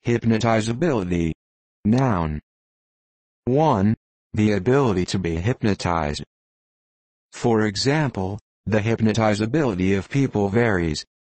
Hypnotizability. Noun. 1. The ability to be hypnotized. For example, the hypnotizability of people varies,